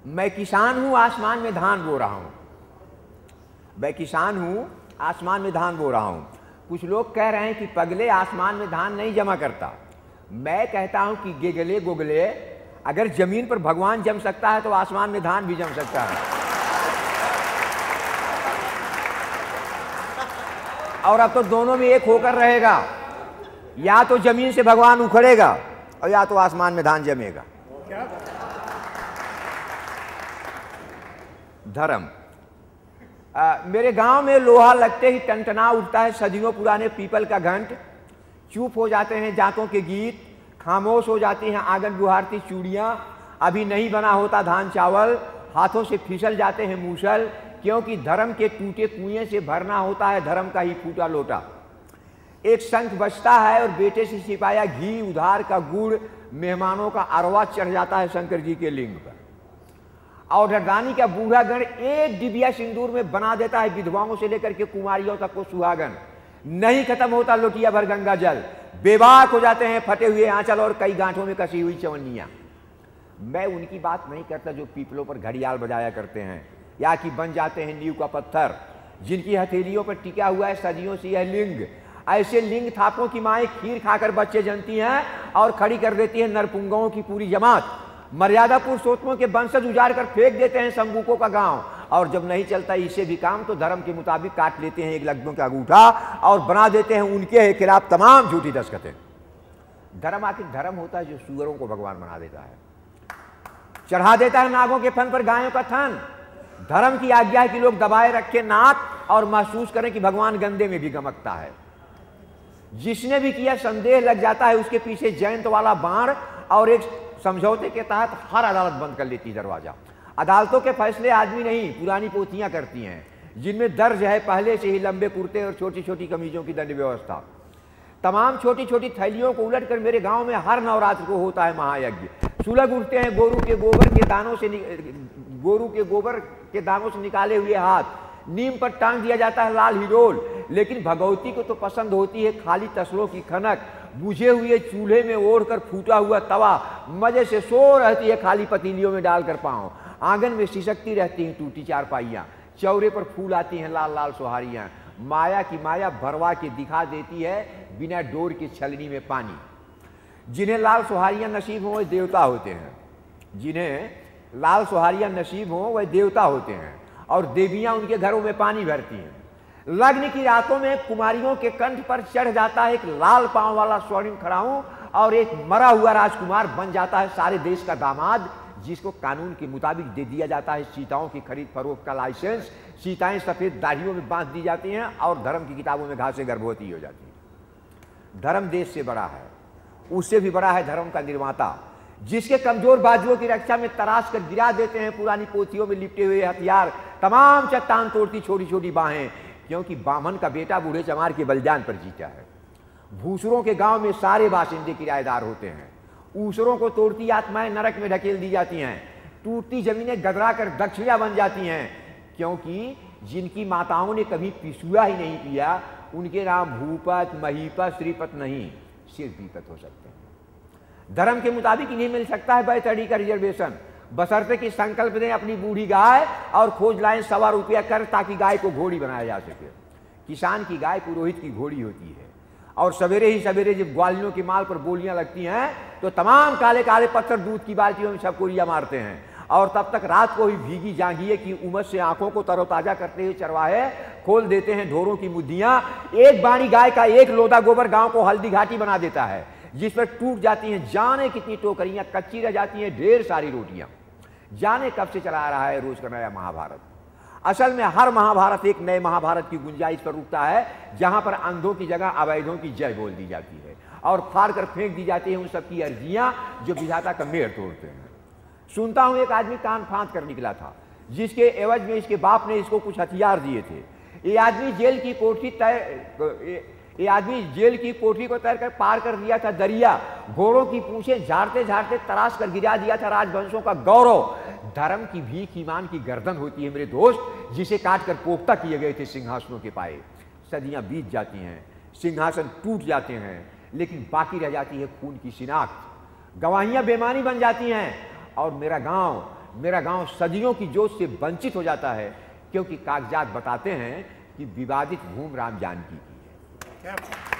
मैं किसान हूं, आसमान में धान बो रहा हूं। मैं किसान हूं, आसमान में धान बो रहा हूं। कुछ लोग कह रहे हैं कि पगले आसमान में धान नहीं जमा करता। मैं कहता हूं कि गेगले गोगले, अगर जमीन पर भगवान जम सकता है तो आसमान में धान भी जम सकता है। और अब तो दोनों में एक होकर रहेगा, या तो जमीन से भगवान उखड़ेगा और या तो आसमान में धान जमेगा। धर्म। मेरे गांव में लोहा लगते ही टनटना उठता है सदियों पुराने पीपल का घंट। चुप हो जाते हैं जातों के गीत, खामोश हो जाती हैं आंगन गुहारती चूड़ियां। अभी नहीं बना होता धान चावल, हाथों से फिसल जाते हैं मूसल, क्योंकि धर्म के टूटे कुएं से भरना होता है धर्म का ही फूटा लोटा। एक शंख बजता है और बेटे से सिपाया घी उधार का गुड़, मेहमानों का अरवा चढ़ जाता है शंकर जी के लिंग पर। और रानी का बूढ़ा गण एक डिबिया सिंदूर में बना देता है विधवाओं से लेकर के कुमारियों तक को सुहागन। नहीं खत्म होता लोटिया भर गंगा जल, बेबाक हो जाते हैं फटे हुए आंचल और कई गांठों में कसी हुई चवन्नियां। मैं उनकी बात नहीं करता जो पीपलों पर घड़ियाल बजाया करते हैं, या कि बन जाते हैं नींव का पत्थर, जिनकी हथेलियों पर टिका हुआ है सदियों से यह लिंग। ऐसे लिंग थापों की माएँ खीर खाकर बच्चे जनती हैं और खड़ी कर देती है नरपुंगों की पूरी जमात। मर्यादा पुरुषोत्तमों के वंशज उजाड़ कर फेंक देते हैं संबूकों का गांव, और जब नहीं चलता इससे भी काम तो धर्म के मुताबिक काट लेते हैं एक लग्नों का अंगूठा और बना देते हैं उनके खिलाफ तमाम झूठी दस्तखतें। धर्म आखिर धर्म होता है जो सुअरों को भगवान बना देता है, चढ़ा देता है नागों के फन पर गायों का थन। धर्म की आज्ञा है कि लोग दबाए रखे नाक और महसूस करें कि भगवान गंदे में भी गमकता है। जिसने भी किया संदेह लग जाता है उसके पीछे जयंत वाला बाण, और एक समझौते के तहत हर अदालत बंद कर लेती दरवाजा। अदालतों के फैसले आदमी नहीं पुरानी पोथियां करती हैं, जिनमें दर्ज है पहले से ही लंबे कुर्ते और छोटी छोटी कमीजों की दंड व्यवस्था। तमाम छोटी छोटी थैलियों को उलटकर मेरे गांव में हर नवरात्र को होता है महायज्ञ। सुलग उठते हैं गोरू के गोबर के दानों से निकाले हुए हाथ, नीम पर टांग दिया जाता है लाल हिडोल। लेकिन भगवती को तो पसंद होती है खाली तसलों की खनक, बुझे हुए चूल्हे में ओढ़कर फूटा हुआ तवा, मजे से सो रहती है खाली पतीलियों में डालकर पाँव। आंगन में सिसकती रहती हैं टूटी चारपाइयाँ, चौरे पर फूल आती हैं लाल लाल सुहारियाँ। माया की माया भरवा के दिखा देती है बिना डोर की छलनी में पानी। जिन्हें लाल सुहारियाँ नसीब हों वह देवता होते हैं, जिन्हें लाल सुहारियाँ नसीब हों वह देवता होते हैं, और देवियाँ उनके घरों में पानी भरती हैं। लग्न की रातों में कुमारियों के कंठ पर चढ़ जाता है एक लाल पांव वाला स्वर्णिम खड़ाऊं, और एक मरा हुआ राजकुमार बन जाता है सारे देश का दामाद, जिसको कानून के मुताबिक दे दिया जाता है सीताओं की खरीद फरोख्त का लाइसेंस। सीताएं सफेद दाढ़ियों में बांध दी जाती हैं और धर्म की किताबों में घासें गर्भवती हो जाती हैं। धर्म देश से बड़ा है, उससे भी बड़ा है धर्म का निर्माता, जिसके कमजोर बाजुओं की रक्षा में तराश कर गिरा देते हैं पुरानी पोथियों में लिपटे हुए हथियार, तमाम चट्टान तोड़ती छोटी छोटी बाहें, क्योंकि बामन का बेटा बूढ़े चमार के बलिदान पर जीता है। भूसुरों के गांव में सारे बाशिंदे किराएदार होते हैं। ऊसरों को तोड़ती आत्माएं नरक में ढकेल दी जाती हैं, टूटती जमीनें गदरा कर दक्षिणा बन जाती हैं, क्योंकि जिनकी माताओं ने कभी पिसुआ ही नहीं पिया उनके नाम भूपत, महीपत, श्रीपत नहीं, सिर्फ विपत हो सकते हैं। धर्म के मुताबिक इन्हें मिल सकता है बैतड़ी का रिजर्वेशन, बशर्ते कि संकल्प दें अपनी बूढ़ी गाय और खोज लाएं ₹1.25 कर, ताकि गाय को घोड़ी बनाया जा सके। किसान की गाय पुरोहित की घोड़ी होती है, और सवेरे ही सवेरे जब ग्वालियों के माल पर बोलियां लगती हैं तो तमाम काले काले पत्थर दूध की बाल्टियों में छपकोरियां मारते हैं, और तब तक रात को ही भीगी जांघिए की उमस से आंखों को तरोताजा करते हुए चरवाहे खोल देते हैं ढोरों की मुद्दियां। एक बाणी गाय का एक लोदा गोबर गांव को हल्दी घाटी बना देता है, जिस पर टूट जाती हैं जाने कितनी टोकरियां, कच्ची रह जाती हैं ढेर सारी रोटियां। जाने कब से चला रहा है रोज का नया महाभारत। असल में हर महाभारत एक नए महाभारत की गुंजाइश पर रुकता है, जहां पर अंधों की जगह अवैधों की जय बोल दी जाती है और फाड़ कर फेंक दी जाती है उन सबकी अर्जियां जो विधाता का मेड़ तोड़ते हैं। सुनता हूं एक आदमी कान फांद कर निकला था, जिसके एवज में इसके बाप ने इसको कुछ हथियार दिए थे। ये आदमी जेल की कोठरी को तैर कर पार कर दिया था दरिया, घोड़ों की पूंछें झाड़ते झाड़ते तराश कर गिरा दिया था राजवंशों का गौरव। धर्म की भीख ईमान की गर्दन होती है मेरे दोस्त, जिसे काट कर पोख्ता किए गए थे सिंहासनों के पाए। सदियां बीत जाती हैं, सिंहासन टूट जाते हैं, लेकिन बाकी रह जाती है खून की शिनाख्त। गवाहियां बेमानी बन जाती हैं, और मेरा गांव मेरा गांव सदियों की जोत से वंचित हो जाता है, क्योंकि कागजात बताते हैं कि विवादित भूमि राम जानकी की है।